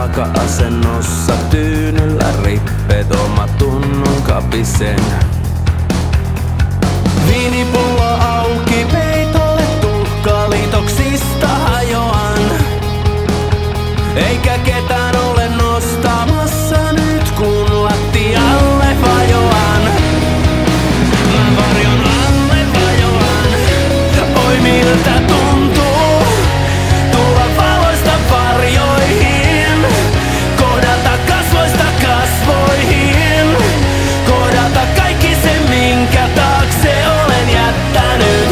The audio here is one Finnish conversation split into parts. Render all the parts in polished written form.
Vaaka-asennossa tyynyllä rippeet, oma tunnun kapisen. Viinipullo auki, peitolle tuhkaliitoksista hajoan. Eikä ketään ole nostamassa nyt kun lattialle vajoan. Mä varjon alle vajoan. Oi miltä tuntuu tulla valoista varjoihin, kohdata kasvoista kasvoihin, kohdata kaikki se minkä taakse olen jättänyt.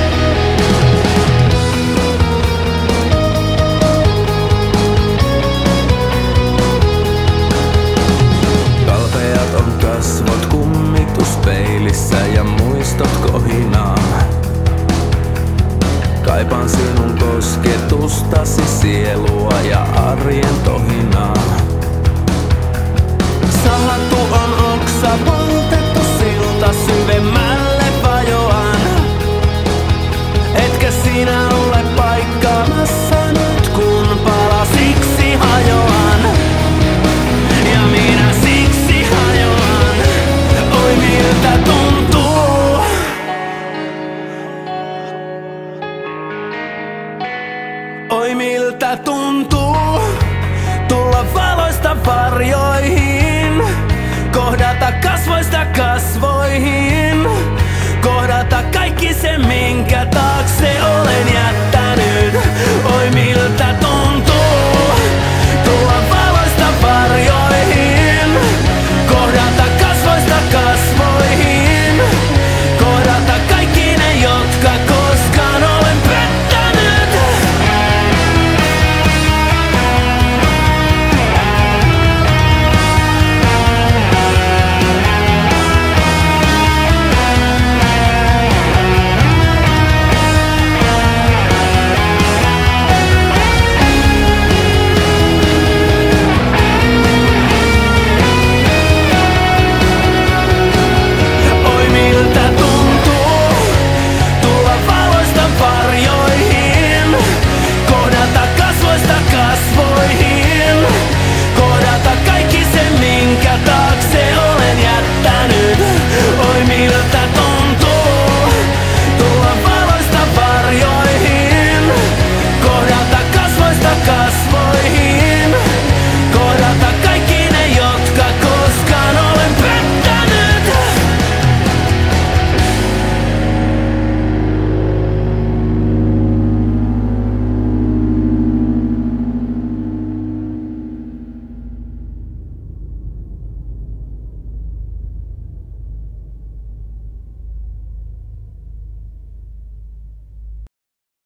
Kalpeat on kasvot kummituspeilissä ja muistot kohinaa. Kaipaan sinun kosketustasi, sielua ja arjen tohinaa. Sahattu on oksa, poltettu silta, syvemmälle vajoan. Etkä sinä ole paikkaamassa nyt kun palasiksi hajoan. Ja minä siksi hajoan. Oi miltä tuntuu. Oi miltä tuntuu tulla valoista varjoihin, kohdata kasvoista kasvoihin.